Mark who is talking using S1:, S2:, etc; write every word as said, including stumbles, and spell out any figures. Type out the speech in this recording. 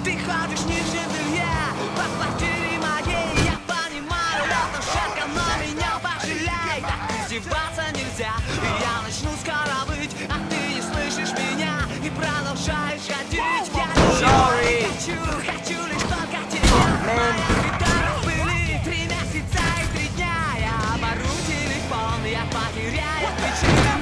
S1: Ты ходишь ниже белья по квартире моей. Я понимаю, это жарко, но меня пожалей. Так издеваться нельзя, и я начну скоро выть, а ты не слышишь меня и продолжаешь ходить. Я
S2: Sorry.
S1: хочу, хочу лишь только тебя. Моя гитара в пыли, три месяца и три дня. Я обору телефон, я потеряю причину.